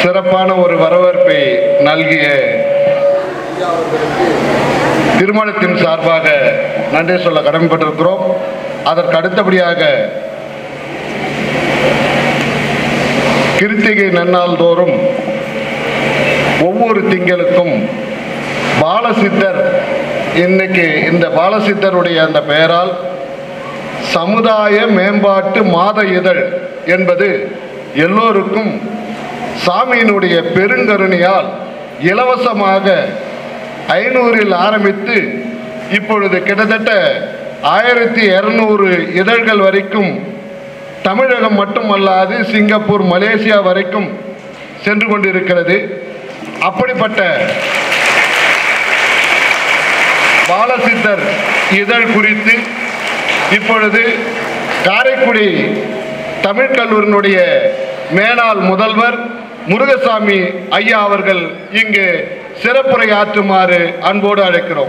சிறப்பான ஒரு வரவேற்பை நல்கிய திருமணத்தின் சார்பாக நன்றி சொல்ல கடமைப்பட்டிருக்கிறோம். அதற்கு அடுத்தபடியாக கிருத்திகை நன்னாள் தோறும் ஒவ்வொரு திங்களுக்கும் பாலசித்தர், இன்னைக்கு இந்த பாலசித்தருடைய அந்த பெயரால் சமுதாய மேம்பாட்டு மாத இதழ் என்பது எல்லோருக்கும் சாமியினுடைய பெருங்கருணையால் இலவசமாக 500 ஆரம்பித்து இப்பொழுது கிட்டத்தட்ட 1200 இதழ்கள் வரைக்கும் தமிழகம் மட்டுமல்லாது சிங்கப்பூர், மலேசியா வரைக்கும் சென்று கொண்டிருக்கிறது. அப்படிப்பட்ட பாலசித்தர் இதழ் குறித்து இப்பொழுது காரைக்குடி தமிழ் கல்லூரியினுடைய மேனாள் முதல்வர் முருகசாமி ஐயா அவர்கள் இங்கு சிறப்புரையாற்றுமாறு அன்போடு அழைக்கிறோம்.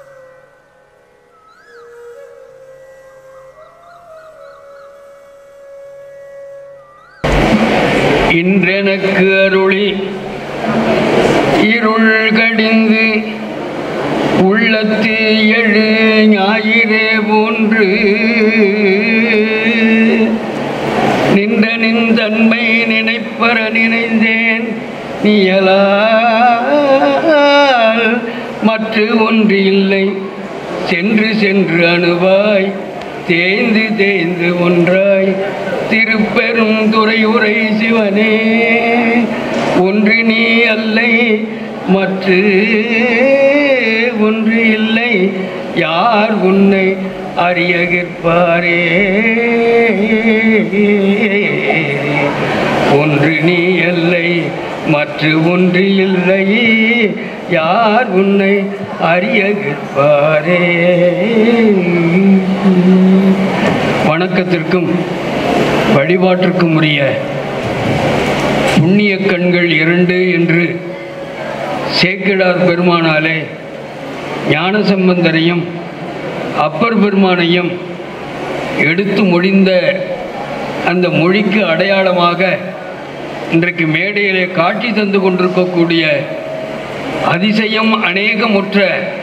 இன்றெனக்கு அருளி இருள் கடிந்து உள்ளத்து எழு ஞாயிறே போன்று நின்ற நின்றன்மை நினைப்பற நினைந்தேன் நீயலால் மற்ற ஒன்று இல்லை. சென்று சென்று அணுவாய் தேய்ந்து தேய்ந்து ஒன்றாய் திருப்பெரும் துறையுரை சிவனே ஒன்று நீ அல்லை மற்ற ஒன்று இல்லை. யார் உன்னை அறியகிற்பாரே ஒன்று நீ அல்லை மற்ற ஒன்று இல்லை. யார் உன்னை அறியகிற்பாரே. வணக்கத்திற்கும் வழிபாட்டிற்கும் உரிய புண்ணிய கண்கள் 2 என்று சேக்கிழார் பெருமானாலே ஞானசம்பந்தரையும் அப்பர் பெருமானையும் எடுத்து மொழிந்த அந்த மொழிக்கு அடையாளமாக இன்றைக்கு மேடையிலே காட்சி தந்து கொண்டிருக்கக்கூடிய அதிசயம் அநேகமுற்ற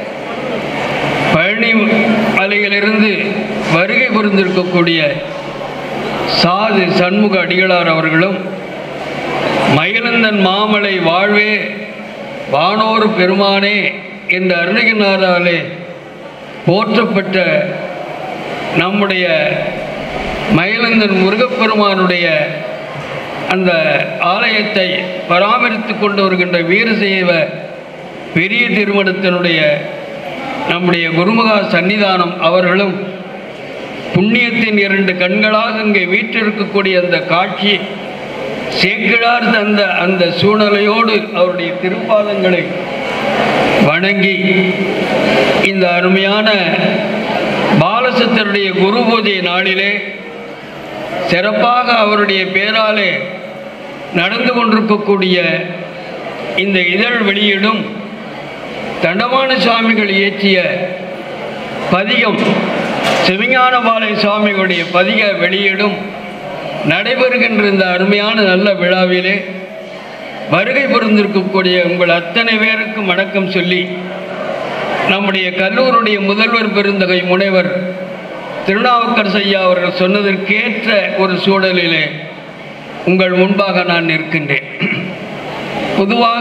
பழனி மலையிலிருந்து வருகை புரிந்திருக்கக்கூடிய சாது சண்முக அடிகளார் அவர்களும் மயிலந்தன் மாமலை வாழ்வே வானோர் பெருமானே என்ற அருணகிரிநாதாலே போற்றப்பட்ட நம்முடைய மயிலந்தன் முருகப்பெருமானுடைய அந்த ஆலயத்தை பராமரித்து கொண்டு வருகின்ற வீரசைவ பெரிய திருமணத்தினுடைய நம்முடைய குருமகா சன்னிதானம் அவர்களும் புண்ணியத்தின் 2 கண்களாக இங்கே வீற்றிருக்கக்கூடிய அந்த காட்சி சேக்கிழார் தந்த அந்த சூழ்நிலையோடு அவருடைய திருப்பாதங்களை வணங்கி இந்த அருமையான பாலசித்தருடைய குரு பூஜை நாளிலே சிறப்பாக அவருடைய பேராலே நடந்து கொண்டிருக்கக்கூடிய இந்த இதழ் வெளியிடும் தண்டமான சுவாமிகள் இயற்றிய பதிகம் சிவஞானபாலை சுவாமிகளுடைய பதிக வெளியிடும் நடைபெறுகின்ற இந்த அருமையான நல்ல விழாவிலே வருகை புரிந்திருக்கக்கூடிய உங்கள் அத்தனை பேருக்கும் வணக்கம் சொல்லி, நம்முடைய கல்லூருடைய முதல்வர் பெருந்தகை முனைவர் திருநாவுக்கரசு ஐயா அவர்கள் சொன்னதற்கேற்ற ஒரு சூழலிலே உங்கள் முன்பாக நான் நிற்கின்றேன். பொதுவாக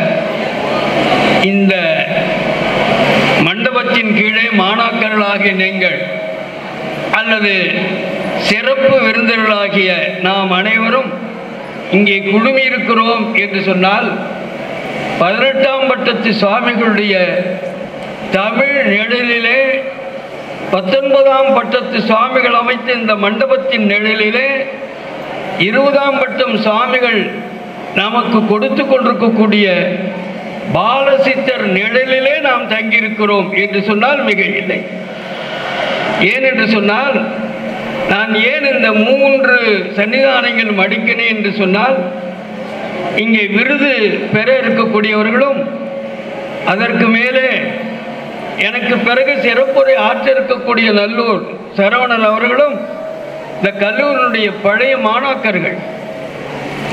இந்த மண்டபத்தின் கீழே மாணாக்கர்களாகிய நீங்கள் அல்லது சிறப்பு விருந்தினர்களாகிய நாம் அனைவரும் இங்கே குழுமியிருக்கிறோம் என்று சொன்னால் 18ஆம் பட்டத்து சுவாமிகளுடைய தமிழ் நிழலிலே 19ஆம் பட்டத்து சுவாமிகள் அமைத்த இந்த மண்டபத்தின் நிழலிலே 20ஆம் பட்டம் சுவாமிகள் நமக்கு கொடுத்து கொண்டிருக்கக்கூடிய பாலசித்தர் நிழலிலே நாம் தங்கியிருக்கிறோம் என்று சொன்னால் மிக இல்லை. ஏனென்று சொன்னால், நான் ஏன் இந்த 3 சன்னிதானங்கள் மடிக்கினேன் என்று சொன்னால், இங்கே விருது பெற இருக்கக்கூடியவர்களும் அதற்கு மேலே எனக்கு பிறகு சிறப்புரை ஆற்ற இருக்கக்கூடிய நல்லூர் சரவணன் அவர்களும் இந்த கல்லூரியினுடைய பழைய மாணாக்கர்கள்.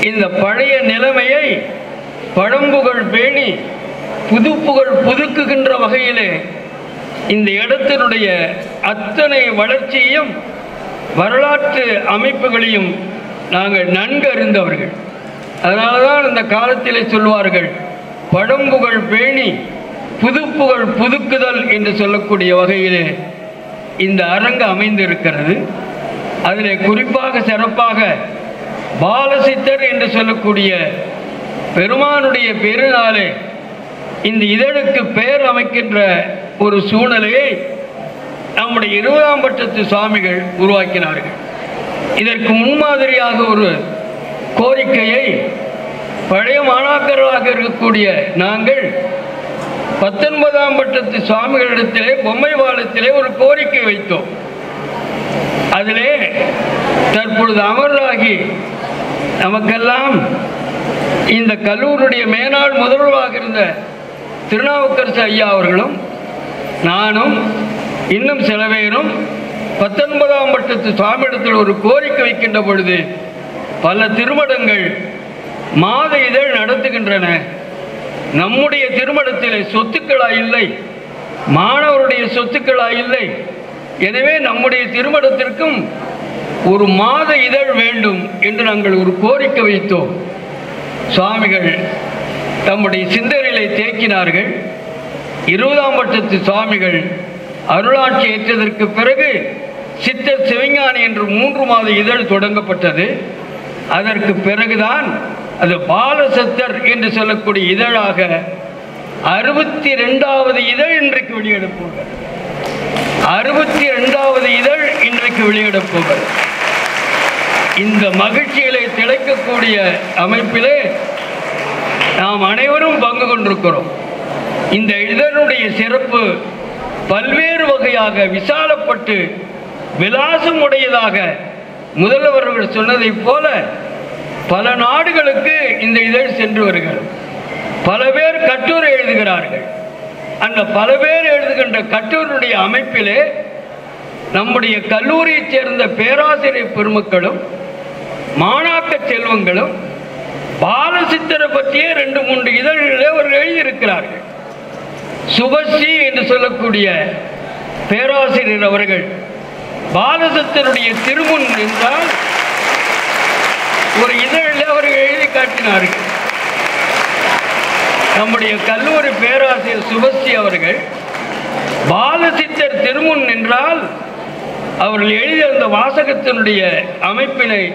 இந்த பழைய நிலைமையை பழம்புகழ் பேணி புதுப்புகழ் புதுக்குகின்ற வகையிலே இந்த இடத்தினுடைய அத்தனை வளர்ச்சியையும் வரலாற்று அமைப்புகளையும் நாங்கள் நன்கு அறிந்தவர்கள். அதனால தான் இந்த காலத்திலே சொல்வார்கள், பழம்புகழ் பேணி புதுப்புகழ் புதுக்குதல் என்று சொல்லக்கூடிய வகையிலே இந்த அரங்கு அமைந்திருக்கிறது. அதிலே குறிப்பாக சிறப்பாக பாலசித்தர் என்று சொல்லக்கூடிய பெருமானுடைய பெருநாளே இந்த இதழுக்கு பெயர் அமைக்கின்ற ஒரு சூழ்நிலையை நம்முடைய 20ஆம் பட்டத்து சுவாமிகள் உருவாக்கினார்கள். இதற்கு முன்மாதிரியாக ஒரு கோரிக்கையை பழைய மாணாக்கர்களாக இருக்கக்கூடிய நாங்கள் 19ஆம் பட்டத்து சுவாமிகளிடத்திலே பொம்மை பாலத்திலே ஒரு கோரிக்கை வைத்தோம். அதிலே தற்பொழுது அமர்வாகி நமக்கெல்லாம் இந்த கல்லூரியுடைய மேனாள் முதல்வராக இருந்த திருநாவுக்கரசு ஐயா அவர்களும் நானும் இன்னும் சில பேரும் 19ஆம் பட்டத்து சுவாமியிடத்தில் ஒரு கோரிக்கை வைக்கின்ற பொழுது பல திருமடங்கள் மாத இதழ் நடத்துகின்றன. நம்முடைய திருமணத்திலே சொத்துக்களா இல்லை, மாணவருடைய சொத்துக்களா இல்லை. எனவே நம்முடைய திருமணத்திற்கும் ஒரு மாத இதழ் வேண்டும் என்று நாங்கள் ஒரு கோரிக்கை வைத்தோம். சுவாமிகள் தம்முடைய சிந்தனைகளை தேக்கினார்கள். 20ஆம் பட்டத்து சுவாமிகள் அருளாட்சி ஏற்றதற்கு பிறகு சித்தர் சிவஞானி என்று 3 மாத இதழ் தொடங்கப்பட்டது. அதற்கு பிறகுதான் அது பாலசத்தர் என்று சொல்லக்கூடிய இதழாக 62வது இதழ் இன்றைக்கு வெளியிடப்போகிறது. 62வது இதழ் இன்றைக்கு வெளியிடப்போகிறது. இந்த மகிழ்ச்சிகளை திளைக்கக்கூடிய அமைப்பிலே நாம் அனைவரும் பங்கு கொண்டிருக்கிறோம். இந்த இதழுடைய சிறப்பு பல்வேறு வகையாக விசாலப்பட்டு விலாசம் உடையதாக முதல்வர்கள் சொன்னதைப் போல பல நாடுகளுக்கு இந்த இதழ் சென்று வருகிறது. பல பேர் கட்டுரை எழுதுகிறார்கள். அந்த பல பேர் எழுதுகின்ற கட்டுரையுடைய அமைப்பிலே நம்முடைய கல்லூரியைச் சேர்ந்த பேராசிரியர் பெருமக்களும் மாணாக்க செல்வங்களும் பாலசித்தரை பற்றியே 2-3 இதழ்களே அவர்கள் எழுதியிருக்கிறார்கள். சுபஸ்ரீ என்று சொல்லக்கூடிய பேராசிரியர் அவர்கள் பாலசித்தருடைய திருமுன் என்றால் ஒரு இதழில் அவர்கள் எழுதி காட்டினார்கள். நம்முடைய கல்லூரி பேராசிரியர் சுபஸ்ரீ அவர்கள் பாலசித்தர் திருமுன் என்றால் அவர்கள் எழுதிய அந்த வாசகத்தினுடைய அமைப்பினை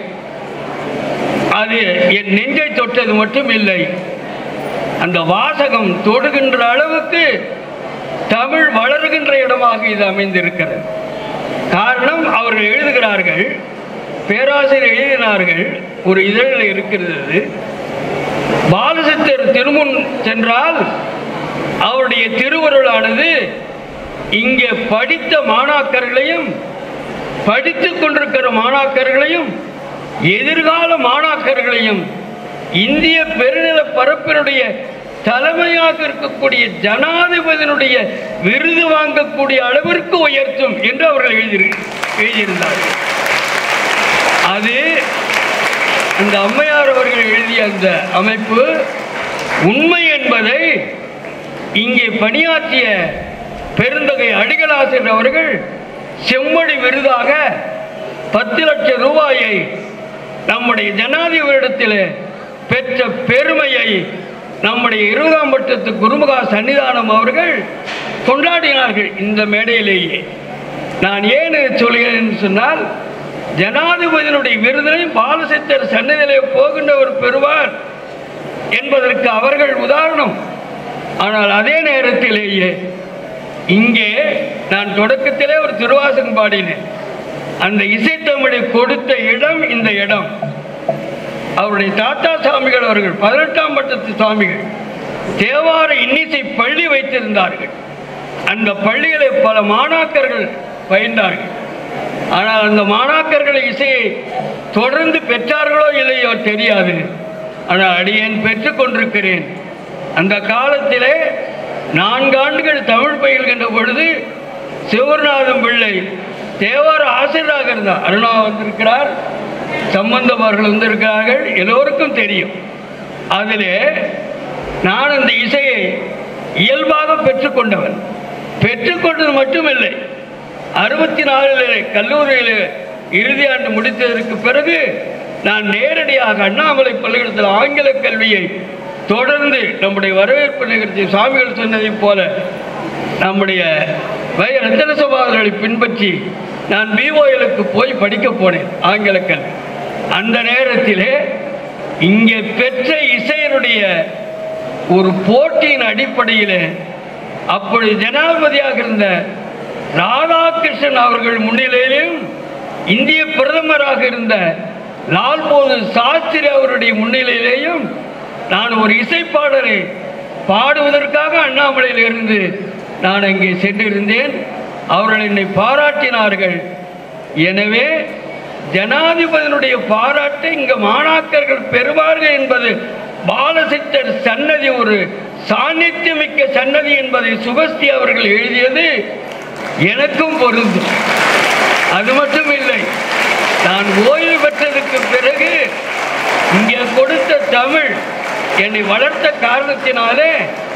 அது என் நெஞ்சை தொட்டது மட்டும் இல்லை, அந்த வாசகம் தொடுகின்ற அளவுக்கு தமிழ் வளர்கின்ற இடமாக இது அமைந்திருக்கிறது. காரணம், அவர்கள் எழுதுகிறார்கள், பேராசிரியர் எழுதினார்கள், ஒரு இதழில் இருக்கிறது, பாலசித்தர் திருமுன் சென்றால் அவருடைய திருவருளானது இங்கே படித்த மாணாக்கர்களையும் படித்துக் கொண்டிருக்கிற மாணாக்கர்களையும் எதிர்கால மாணாக்கர்களையும் இந்திய பெருநில பரப்பினுடைய தலைமையாக இருக்கக்கூடிய ஜனாதிபதியினுடைய விருது வாங்கக்கூடிய அளவிற்கு உயர்த்தும் என்று அவர்கள் எழுதியிருந்தார்கள். அது அந்த அம்மையார் அவர்கள் எழுதிய அந்த அமைப்பு உண்மை என்பதை இங்கே பணியாற்றிய பெருந்தகை அடிகளாசிரியர் அவர்கள் செம்மொழி விருதாக 10 லட்சம் ரூபாயை நம்முடைய ஜனாதிபதியிடத்தில் பெற்ற பெருமையை நம்முடைய 20ஆம் பட்டத்து குருமுகா சன்னிதானம் அவர்கள் கொண்டாடினார்கள் இந்த மேடையிலேயே. நான் ஏன் சொல்கிறேன் என்று சொன்னால், ஜனாதிபதியினுடைய விருதினை பாலசித்தர் சன்னதியிலே போகின்றவர் பெறுவார் என்பதற்கு அவர்கள் உதாரணம். ஆனால் அதே நேரத்திலேயே இங்கே நான் தொடக்கத்திலே ஒரு திருவாசகம் பாடினேன். அந்த இசைத்தமிழை கொடுத்த இடம் இந்த இடம். அவருடைய தாத்தா சாமிகள் அவர்கள் 18ஆம் பட்டத்து சுவாமிகள் தேவார இன்னிசை பள்ளி வைத்திருந்தார்கள். அந்த பள்ளிகளை பல மாணாக்கர்கள் பயின்றார்கள். ஆனால் அந்த மாணாக்கர்கள் இசையை தொடர்ந்து பெற்றார்களோ இல்லையோ தெரியாது. ஆனால் அடியேன் பெற்றுக் கொண்டிருக்கிறேன். அந்த காலத்திலே 4 ஆண்டுகள் தமிழ் பயில்கின்ற பொழுது சிவநாதம் பிள்ளை தேவார ஆசிரியராக இருந்தார். அருணா வந்திருக்கிறார். சம்பந்தம் அவர்கள் வந்திருக்கிறார்கள், எல்லோருக்கும் தெரியும். அதிலே நான் அந்த இசையை இயல்பாக பெற்றுக்கொண்டவன். பெற்றுக்கொண்டது மட்டுமில்லை, 64 கல்லூரியில் இறுதி ஆண்டு முடித்ததற்கு பிறகு நான் நேரடியாக அண்ணாமலை பள்ளிக்கூடத்தில் ஆங்கில கல்வியை தொடர்ந்து நம்முடைய வரவேற்பு நிகழ்ச்சி சுவாமிகள் சொன்னதைப் போல நம்முடைய ரத்தன சபாவர்களை பின்பற்றி நான் பிஓஎலுக்கு போய் படிக்க போனேன் ஆங்கில கல்வி. அந்த நேரத்திலே இங்கே பெற்ற இசையினுடைய ஒரு போட்டியின் அடிப்படையில் அப்பொழுது ஜனாதிபதியாக இருந்த ராதாகிருஷ்ணன் அவர்கள் முன்னிலையிலும் இந்திய பிரதமராக இருந்த லால் பகதூர் சாஸ்திரி அவருடைய முன்னிலையிலேயும் நான் ஒரு இசைப்பாடலை பாடுவதற்காக அண்ணாமலையில் இருந்து நான் அங்கே சென்றிருந்தேன். அவர்கள் என்னை பாராட்டினார்கள். எனவே ஜனாதிபதியினுடைய பாராட்டை இங்கு மாணாக்கர்கள் பெறுவார்கள் என்பது பாலசித்தர் சன்னதி ஒரு சாநித்தியமிக்க சன்னதி என்பதை சுபஸ்தி அவர்கள் எழுதியது எனக்கும் பொருந்தும். அது மட்டும் இல்லை, நான் ஓய்வு பெற்றதற்கு பிறகு இங்கே கொடுத்த தமிழ் என்னை வளர்த்த காரணத்தினாலே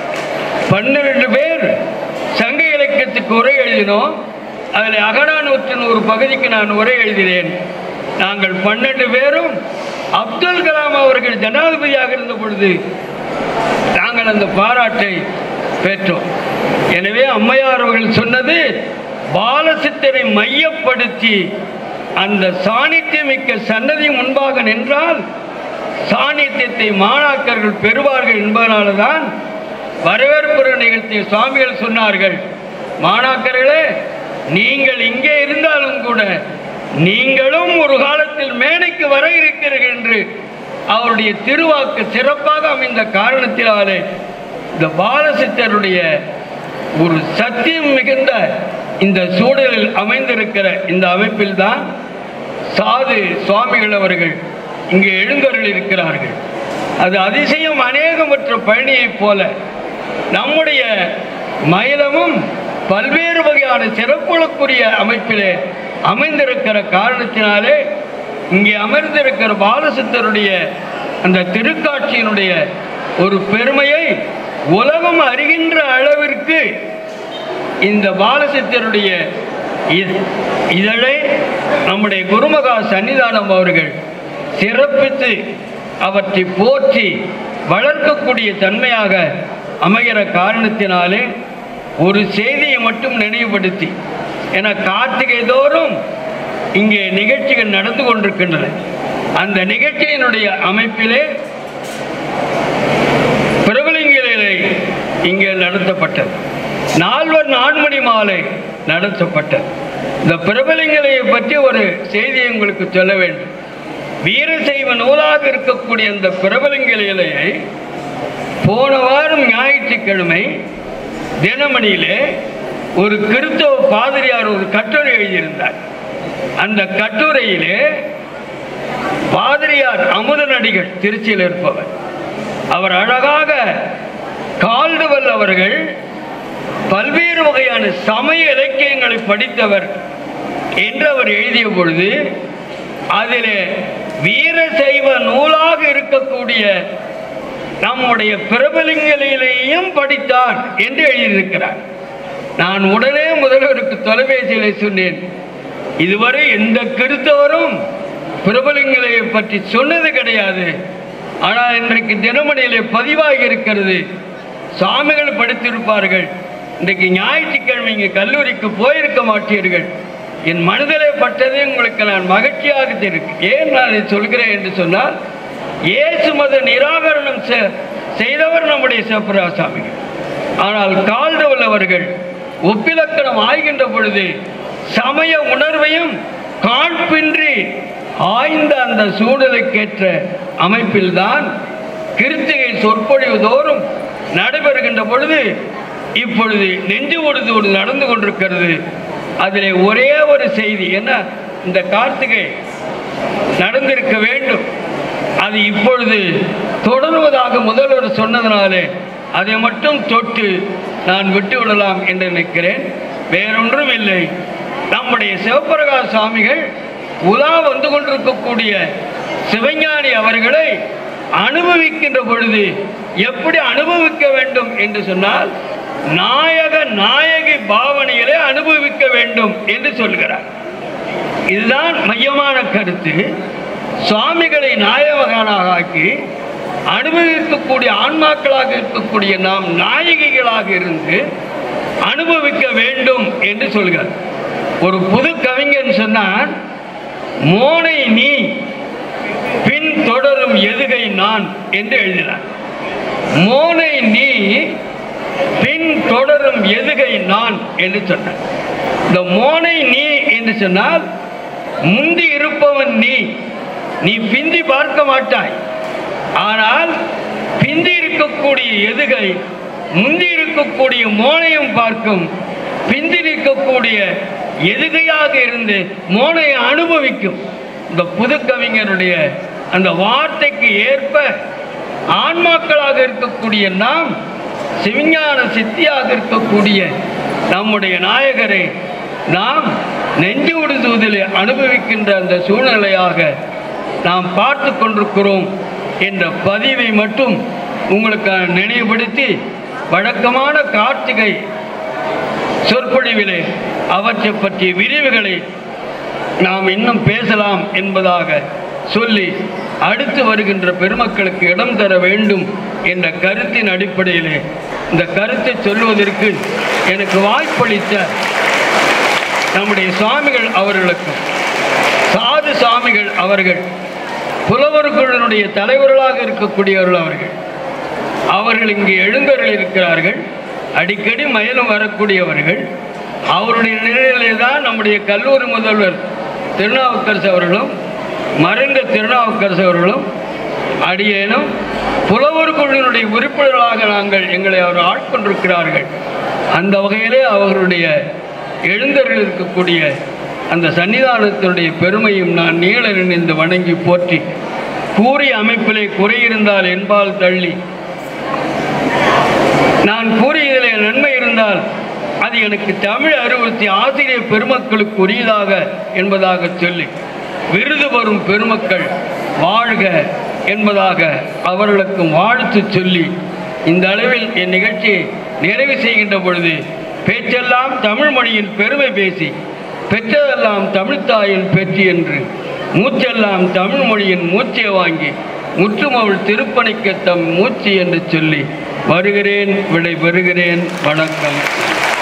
12 பேர் சங்க இலக்கியத்துக்கு உரை எழுதினோம். அதில் அகநானூற்றின் ஒரு பகுதிக்கு நான் உரை எழுதினேன். நாங்கள் 12 பேரும் அப்துல் கலாம் அவர்கள் ஜனாதிபதியாக இருந்த பொழுது நாங்கள் அந்த பாராட்டை பெற்றோம். எனவே அம்மையார் அவர்கள் சொன்னது பாலசித்தரை மையப்படுத்தி அந்த சாணித்தியமிக்க சன்னதி முன்பாக நின்றால் சாணித்தியத்தை மாணாக்கர்கள் பெறுவார்கள் என்பதனால தான் வரவேற்பு நிகழ்த்திய சுவாமிகள் சொன்னார்கள், மாணாக்கர்களே நீங்கள் இங்கே இருந்தாலும் கூட நீங்களும் ஒரு காலத்தில் மேடைக்கு வர இருக்கிறீர்கள் என்று அவருடைய திருவாக்கு சிறப்பாக அமைந்த காரணத்தினாலே இந்த பாலசித்தருடைய ஒரு சத்தியம் மிகுந்த இந்த சூழலில் அமைந்திருக்கிற இந்த அமைப்பில் தான் சாது சுவாமிகள் அவர்கள் இங்கே எழுந்தருள் இருக்கிறார்கள். அது அதிசயம் அநேகமற்ற பயணியைப் போல நம்முடைய மயிலமும் பல்வேறு வகையான சிறப்புகளுக்குரிய அமைப்பிலே அமைந்திருக்கிற காரணத்தினாலே இங்கே அமர்ந்திருக்கிற பாலசித்தருடைய அந்த திருக்காட்சியினுடைய ஒரு பெருமையை உலகம் அறிகின்ற அளவிற்கு இந்த பாலசித்தருடைய இதழை நம்முடைய குருமகா சன்னிதானம் அவர்கள் சிறப்பித்து அவற்றை போற்றி வளர்க்கக்கூடிய தன்மையாக அமைகிற காரணத்தினாலே ஒரு செய்தியை மட்டும் நினைவுபடுத்தி, என கார்த்திகை தோறும் இங்கே நிகழ்ச்சிகள் நடந்து கொண்டிருக்கின்றன. அந்த நிகழ்ச்சியினுடைய அமைப்பிலே பிரபலிங்களை இங்கே நடத்தப்பட்டது. 4 நான்மணி மாலை நடத்தப்பட்டது. இந்த பிரபலிங்களை பற்றி ஒரு செய்தியை உங்களுக்கு சொல்ல வேண்டும். வீரசைவ நூலாக இருக்கக்கூடிய இந்த பிரபலிங்கலையை போன வாரம் ஞாயிற்றுக்கிழமை தினமணியிலே ஒரு கிறிஸ்தவ பாதிரியார் ஒரு கட்டுரை எழுதியிருந்தார். அந்த கட்டுரையிலே பாதிரியார் அமுதனடிகள் திருச்சியில் இருப்பவர், அவர் அழகாக கால்டுவெல் அவர்கள் பல்வேறு வகையான சமய இலக்கியங்களை படித்தவர் என்று அவர் எழுதிய பொழுது அதிலே வீரசைவ நூலாக இருக்கக்கூடிய நம்முடைய பிரபலிங்களையும் படித்தார் என்று எழுதியிருக்கிறார். நான் உடனே முதல்வருக்கு தொலைபேசியிலே சொன்னேன், இதுவரை எந்த கிறிஸ்தவரும் பிரபலிங்களையை பற்றி சொன்னது கிடையாது. ஆனால் இன்றைக்கு தினமணியிலே பதிவாகி இருக்கிறது, சாமிகள் படித்திருப்பார்கள். இன்றைக்கு ஞாயிற்றுக்கிழமை இங்கே கல்லூரிக்கு போயிருக்க மாட்டீர்கள். என் மனதிலே பட்டது உங்களுக்கு நான் மகிழ்ச்சியாக இருக்கு. ஏன் நான் இதை சொல்கிறேன் என்று சொன்னால், இயேசு மத நிராகரணம் செய்தவர் நம்முடைய சிவபிரகாசாமிகள். ஆனால் கால்டுவெல் அவர்கள் ஒப்பிலக்கணம் ஆய்கின்ற பொழுது சமய உணர்வையும் காழ்பின்றி ஆய்ந்த அந்த சூழலுக்கேற்ற அமைப்பில்தான் கிறிஸ்துவை சொற்பொழிவு தோறும் நடைபெறுகின்ற பொழுது இப்பொழுது நெஞ்சு ஒடுதோடு நடந்து கொண்டிருக்கிறது. அதிலே ஒரே ஒரு செய்தி என்ன, இந்த கார்த்திகை நடந்திருக்க வேண்டும், அது இப்பொழுது தொடருவதாக முதல்வர் சொன்னதனாலே அதை மட்டும் தொட்டு நான் விட்டுவிடலாம் என்று நினைக்கிறேன். வேறொன்றும் இல்லை. நம்முடைய சிவபிரகாச சுவாமிகள் உலா வந்து கொண்டிருக்கக்கூடிய சிவஞானி அவர்களை அனுபவிக்கின்ற பொழுது எப்படி அனுபவிக்க வேண்டும் என்று சொன்னால் நாயக நாயகி பாவனையிலே அனுபவிக்க வேண்டும் என்று சொல்கிறார். இதுதான் மையமான கருத்து. சுவாமிகளை நாயகனாக ஆக்கி அனுபவிக்கக்கூடிய ஆன்மாக்களாக இருக்கக்கூடிய நாம் நாயகிகளாக இருந்து அனுபவிக்க வேண்டும் என்று சொல்கிறார். ஒரு புது கவிஞன் சொன்னான், மோனை நீ பின் தொடரும் எதுகை நான் என்று எழுதினார். மோனை நீ பின் தொடரும் எதுகை நான் என்று சொன்னார். இந்த மோனை நீ என்று சொன்னால் முந்தி இருப்பவன் நீ, நீ பிந்தி பார்க்க மாட்டாய். ஆனால் பிந்தி இருக்கக்கூடிய எதுகை முந்தி இருக்கக்கூடிய மோனையும் பார்க்கும், பிந்தி இருக்கக்கூடிய எதுகையாக இருந்து மோனையை அனுபவிக்கும். இந்த புது கவிஞருடைய அந்த வார்த்தைக்கு ஏற்ப ஆன்மாக்களாக இருக்கக்கூடிய நாம் சிவஞான சித்தியாக இருக்கக்கூடிய நம்முடைய நாயகரை நாம் நெஞ்சு உடுதுவதில் அனுபவிக்கின்ற அந்த சூழ்நிலையாக நாம் பார்த்து கொண்டிருக்கிறோம் என்ற பதிவை மட்டும் உங்களுக்கு நினைவுபடுத்தி, வழக்கமான கார்த்திகை சொற்பொழிவிலே அவற்றை பற்றிய விரிவுகளை நாம் இன்னும் பேசலாம் என்பதாக சொல்லி அடுத்து வருகின்ற பெருமக்களுக்கு இடம் தர வேண்டும் என்ற கருத்தின் அடிப்படையிலே இந்த கருத்தை சொல்வதற்கு எனக்கு வாய்ப்பளித்த நம்முடைய சுவாமிகள் அவர்களுக்கும், சாது சுவாமிகள் அவர்கள் புலவர்களுடைய தலைவர்களாக இருக்கக்கூடியவர்கள் அவர்கள் இங்கே எழுந்தவர்கள் இருக்கிறார்கள். அடிக்கடி மயிலும் வரக்கூடியவர்கள். அவருடைய நிலையிலே தான் நம்முடைய கல்லூரி முதல்வர் திருநாவுக்கரசு அவர்களும் மறைந்த திருநாவுக்கரசு அவர்களும் அடியேனும் புலவர் குழுவினுடைய உறுப்பினர்களாக நாங்கள் எங்களை அவர் ஆட்கொண்டிருக்கிறார்கள். அந்த வகையிலே அவர்களுடைய எழுந்தர்கள் இருக்கக்கூடிய அந்த சன்னிதானத்தினுடைய பெருமையும் நான் நீள நினைந்து வணங்கி போற்றி, கூறிய அமைப்பிலே குறையிருந்தால் என்பால் தள்ளி, நான் கூறியதிலே நன்மை இருந்தால் அது எனக்கு தமிழ் அறிவுறுத்தி ஆசிரியர் பெருமக்களுக்கு உரியதாக என்பதாக சொல்லி, விருது பெறும் பெருமக்கள் வாழ்க என்பதாக அவர்களுக்கும் வாழ்த்து சொல்லி, இந்த அளவில் என் நிகழ்ச்சியை நிறைவு செய்கின்ற பொழுது பேச்செல்லாம் தமிழ் மொழியின் பெருமை பேசி, பெற்றதெல்லாம் தமிழ்த்தாயின் பெற்றி என்று மூச்செல்லாம் தமிழ் மொழியின் மூச்சை வாங்கி முற்றும் அவள் திருப்பணிக்கு தம் மூச்சு என்று சொல்லி வருகிறேன், விடை பெறுகிறேன். வணக்கம்.